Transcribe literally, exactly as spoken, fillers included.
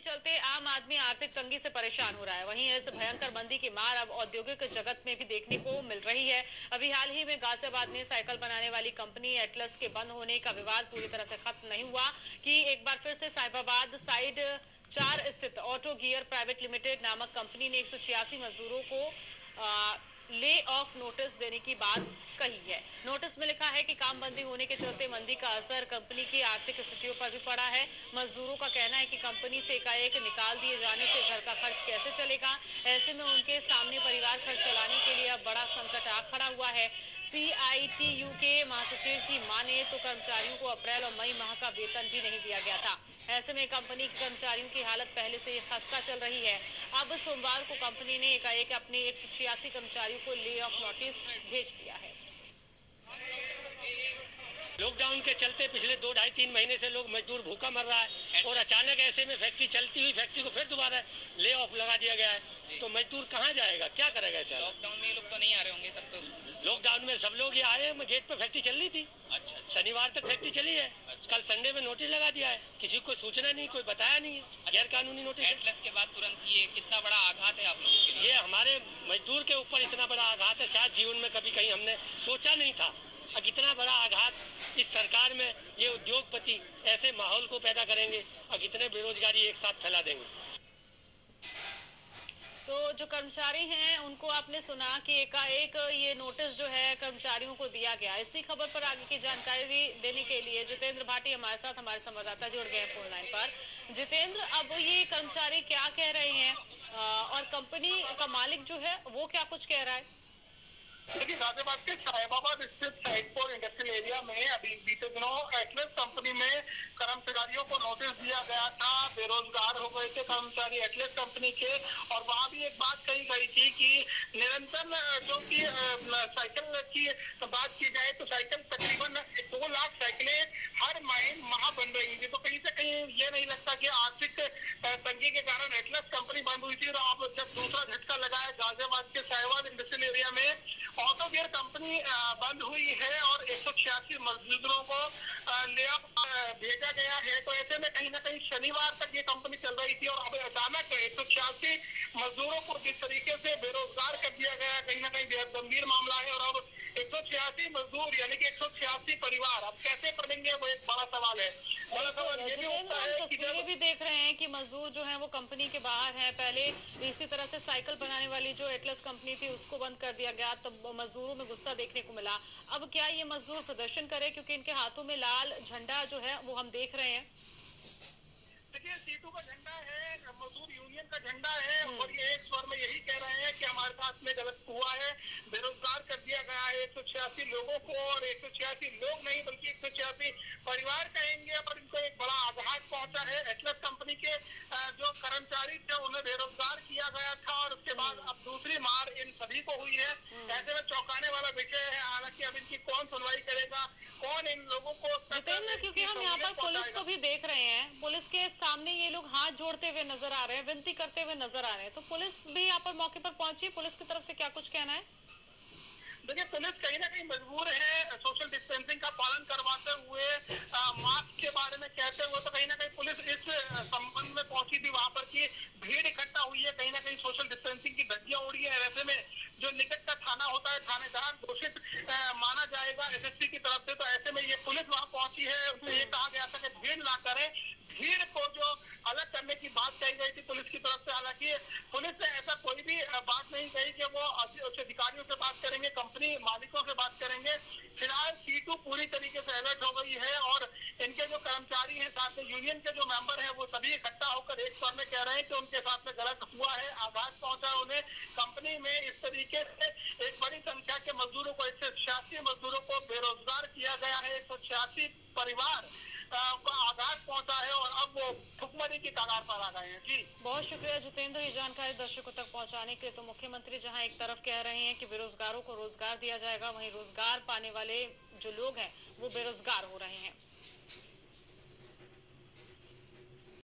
चलते आम आदमी आर्थिक तंगी से परेशान हो रहा है। वहीं इस भयंकर मंदी की मार अब औद्योगिक जगत में भी देखने को मिल रही है। अभी हाल ही में गाजियाबाद में साइकिल बनाने वाली कंपनी एटलस के बंद होने का विवाद पूरी तरह से खत्म नहीं हुआ कि एक बार फिर से साहिबाबाद साइड चार स्थित ऑटो गियर प्राइवेट लिमिटेड नामक कंपनी ने एक सौ छियासी मजदूरों को आ, ले ऑफ नोटिस देने की बात कही है। नोटिस में लिखा है कि काम बंदी होने के चलते मंदी का असर कंपनी की आर्थिक स्थितियों पर भी पड़ा है। मजदूरों का कहना है कि कंपनी से एकाएक निकाल दिए जाने से घर का खर्च कैसे चलेगा। ऐसे में उनके सामने परिवार खर्च चलाने के लिए अब बड़ा संकट आ खड़ा हुआ है। सी आई टी यू के महासचिव की माने तो कर्मचारियों को अप्रैल और मई माह का वेतन भी नहीं दिया गया था। ऐसे में कंपनी के कर्मचारियों की हालत पहले से खस्ता चल रही है। अब सोमवार को कंपनी ने एकाएक अपने एक सौ छियासी कर्मचारियों को ले ऑफ नोटिस भेज दिया है। लॉकडाउन के चलते पिछले दो ढाई तीन महीने से लोग मजदूर भूखा मर रहा है और अचानक ऐसे में फैक्ट्री चलती हुई फैक्ट्री को फिर दोबारा ले ऑफ लगा दिया गया है, तो मजदूर कहाँ जाएगा, क्या करेगा? ऐसा लॉकडाउन में ये लोग तो नहीं आ रहे होंगे तब तो। लॉकडाउन में सब लोग ये आए, गेट पे फैक्ट्री चल रही थी। अच्छा, शनिवार तक फैक्ट्री चली है। अच्छा। कल संडे में नोटिस लगा दिया है, किसी को सूचना नहीं, कोई बताया नहीं है, गैर कानूनी नोटिस। एटलस के बाद तुरंत ये कितना बड़ा आघात है आप लोगों के लिए? ये हमारे मजदूर के ऊपर इतना बड़ा आघात है, शायद जीवन में कभी कहीं हमने सोचा नहीं था। अब इतना बड़ा आघात इस सरकार में, ये उद्योगपति ऐसे माहौल को पैदा करेंगे और कितने बेरोजगारी एक साथ फैला देंगे। तो जो कर्मचारी हैं उनको आपने सुना कि एकाएक ये नोटिस जो है कर्मचारियों को दिया गया। इसी खबर पर आगे की जानकारी देने के लिए जितेंद्र भाटी हमारे साथ, हमारे संवाददाता जुड़ गए हैं फोन लाइन पर। जितेंद्र, अब ये कर्मचारी क्या कह रहे हैं और कंपनी का मालिक जो है वो क्या कुछ कह रहा है? देखिए, गाजियाबाद के साहिबाबाद स्थित साइड फोर इंडस्ट्रियल एरिया में अभी बीते दिनों एटलस कंपनी में कर्मचारियों को नोटिस दिया गया था। बेरोजगार हो गए थे कर्मचारी एटलस कंपनी के, और वहाँ भी एक बात कही गई थी कि निरंतर जो कि साइकिल की बात की जाए तो साइकिल तकरीबन दो लाख साइकिलें हर महीने माह बन रही थी। तो कहीं से कहीं ये नहीं लगता कि आर्थिक तंगी के कारण एटलस कंपनी बंद हुई थी। और अब जब दूसरा झटका लगा है गाजियाबाद के साहिबाबाद इंडस्ट्रियल एरिया में ऑटो गियर कंपनी बंद हुई है और एक सौ छियासी मजदूरों को ले ऑफ भेजा गया है। तो ऐसे में कहीं ना कहीं शनिवार तक ये कंपनी चल रही थी और अब अचानक एक सौ छियासी मजदूरों को जिस तरीके से बेरोजगार कर दिया गया, कहीं ना कहीं बेहद गंभीर मामला है। और अब एक सौ छियासी मजदूर यानी कि एक सौ छियासी परिवार अब कैसे पढ़ेंगे, वो एक बड़ा सवाल है। बड़ा सवाल ये भी होता है कि तस्वीरें भी देख रहे हैं कि मजदूर जो है वो कंपनी के बाहर है। पहले इसी तरह से साइकिल बनाने वाली जो एटलस कंपनी थी उसको बंद कर दिया गया, तब मजदूरों में गुस्सा देखने को मिला। अब क्या ये मजदूर प्रदर्शन करे, क्योंकि इनके हाथों में लाल झंडा जो है वो हम देख रहे हैं। देखिए, सीटू का झंडा है, मजदूर यूनियन का झंडा है, और ये एक स्वर में यही कह रहे हैं कि हमारे साथ में गलत हुआ है, बेरोजगार कर दिया गया है एक सौ छियासी लोगों को। और एक सौ छियासी लोग नहीं बल्कि एक सौ छियासी परिवार कहेंगे, और इनको एक बड़ा आघात पहुंचा है। एटलस कंपनी के जो कर्मचारी थे उन्हें बेरोजगार किया गया था, और उसके बाद अब दूसरी मार इन सभी को हुई है। ऐसे में चौंकाने वाला विषय है। हालांकि अब इनकी कौन सुनवाई करेगा, कौन इन लोगों को, क्योंकि हम यहाँ पर पुलिस को भी देख रहे हैं, पुलिस के सामने ये लोग हाथ जोड़ते हुए नजर आ रहे हैं, विनती करते हुए नजर आ रहे हैं। तो पुलिस भी यहाँ पर मौके पर पहुंची, पुलिस की तरफ से क्या कुछ कहना है? देखिए, पुलिस कहीं ना कहीं मजबूर है सोशल डिस्टेंसिंग का पालन करवाते हुए, मास्क के बारे में कहते हुए। तो कहीं ना कहीं पुलिस इस संबंध में पहुंची थी वहां पर कि भीड़ इकट्ठा हुई है, कहीं ना कहीं सोशल डिस्टेंसिंग की धज्जियां उड़ी है। ऐसे में जो निकट का थाना होता है, थानेदार घोषित माना जाएगा एसएसपी की तरफ से। तो ऐसे में ये पुलिस वहां पहुंची है, उनसे ये कहा गया था कि भीड़ ना करें। भीड़ को जो अलग करने की बात कही गई थी पुलिस की तरफ से। हालांकि पुलिस ने ऐसा कोई भी बात नहीं कही कि वो उच्च अधिकारियों से बात करेंगे, कंपनी मालिकों से बात करेंगे। फिलहाल सीटू पूरी तरीके से अलर्ट हो गई है, और इनके जो कर्मचारी हैं, साथ में यूनियन के जो मेंबर हैं, वो सभी इकट्ठा होकर एक स्वर में कह रहे हैं कि उनके साथ में गलत हुआ है, आघात पहुंचा उन्हें। कंपनी में इस तरीके से एक बड़ी संख्या के मजदूरों को, एक सौ छियासी मजदूरों को बेरोजगार किया गया है, एक सौ छियासी परिवार को आघात पहुंचा है, और अब वो भुखमरी की कगार पर आ गए हैं। जी, बहुत शुक्रिया जितेंद्र, ये जानकारी दर्शकों तक पहुंचाने के लिए। तो मुख्यमंत्री जहां एक तरफ कह रहे हैं कि बेरोजगारों को रोजगार दिया जाएगा, वहीं रोजगार पाने वाले जो लोग हैं वो बेरोजगार हो रहे हैं।